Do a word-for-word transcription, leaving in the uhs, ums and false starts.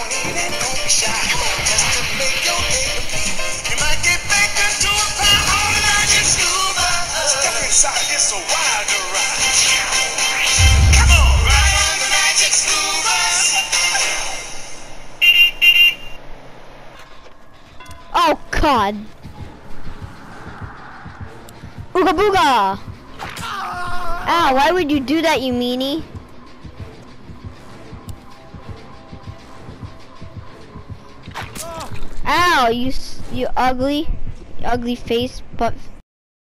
mean and don't be shy. Just to make your day complete. You might get baked into a pie on the magic scuba. Step inside this a wilder ride. Come on, ride on the magic scuba. Oh God. Ooga booga. Ow, why would you do that, you meanie? Ow, you, s- you ugly, ugly face, butt